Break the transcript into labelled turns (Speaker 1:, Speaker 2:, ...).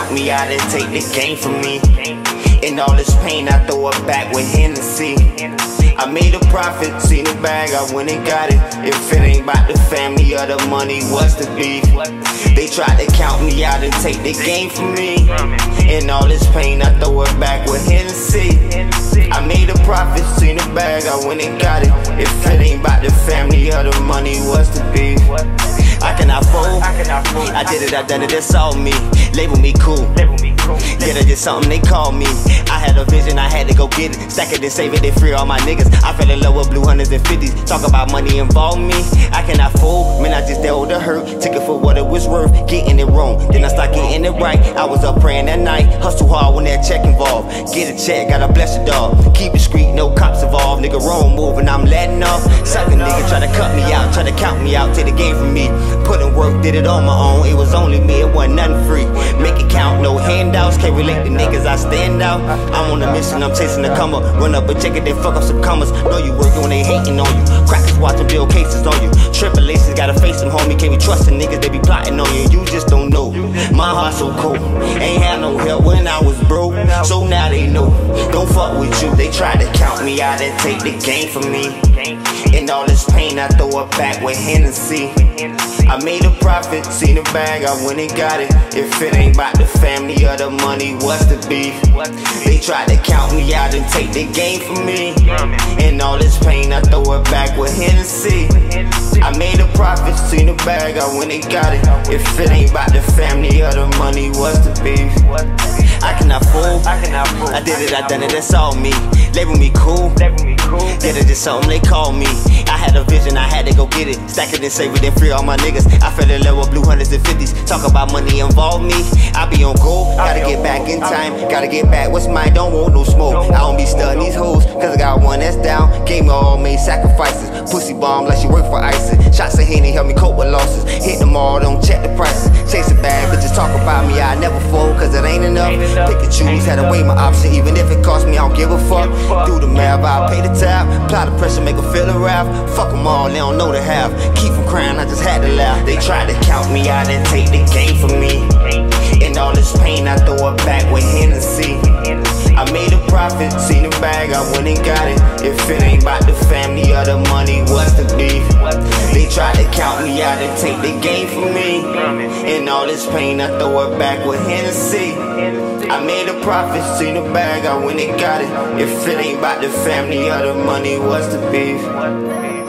Speaker 1: count me out and take the game from me. In all this pain, I throw it back with Hennessy. I made a profit, seen the bag, I went and got it. If it ain't about the family or the money, what's the beef? They tried to count me out and take the game from me. In all this pain, I throw it back with Hennessy. I made a profit, seen the bag, I went and got it. If it ain't about the family or the money, what's the beef? I cannot fold, I did it, I done it, that's all me. Label me cool, yeah, that's just something they call me. I had a vision, I had to go get it. Stack it and save it, they free all my niggas. I fell in love with blue hundreds and 50s. Talk about money involve me, I cannot fold. Man, I just dealt with the hurt, took it for what it was worth. Getting it wrong, then I start getting it right. I was up praying that night, hustle hard when that check involved. Get a check, gotta bless the dog. Keep it street, no cops involved. Nigga wrong move and I'm letting off. Suck a nigga, try to cut me out, try to count me out, take the game from me. Put in work, did it on my own, it was only me, it wasn't nothing free. Make it count, no handouts, can't relate to niggas, I stand out. I'm on a mission, I'm chasing the come up. Run up and check it, they fuck up some commas. Know you working when they hating on you. Crackers watching bill cases on you. Tribulations, gotta face them, homie. Can't be trusting niggas, they be plotting on you. You just don't know. My heart so cold. Ain't had no help when I was broke, so now they know. Don't fuck with you, they try to count me out and take the game from me. In all this pain, I throw it back with Hennessy. I made a profit, seen the bag, I went and got it. If it ain't about the family or the money, what's the beef? They try to count me out and take the game from me. In all this pain, I throw it back with Hennessy. I made a profit, seen the bag, I went and got it. If it ain't about the family or the money, what's the beef? I cannot fool, I did it, I done it, that's all me. Label me cool, yeah, that's just something they call me. I had a vision, I had to go get it. Stack it and save it and free all my niggas. I fell in love with blue hundreds and 50s. Talk about money involve me, I be on gold. Gotta get back in time, gotta get back what's mine. Don't want no smoke, I don't be studying these hoes, cause I got one that's down. Gave me all, made sacrifices. Pussy bomb like she work for ISIS. Shots of Henny help me cope with losses. Hit them all, don't check the prices. Chase a bag, bitches talk about me, I never fold, cause it ain't enough. Pick and choose, had to weigh my option. Even if it cost me, I don't give a fuck. Do the math, I'll pay the tab. Apply the pressure, make her feel a wrath. Fuck them all, they don't know the half. Keep from crying, I just had to laugh. They tried to count me out and take the game from me. In all this pain, I throw it back with Hennessy. I made a profit, seen the bag, I went and got it. If it ain't about the family or the money, what's the beef? They tried to count me out and take the game from me. In all this pain, I throw it back with Hennessy. I made a profit, seen the bag, I went and got it. If it ain't about the family or the money, what's the beef?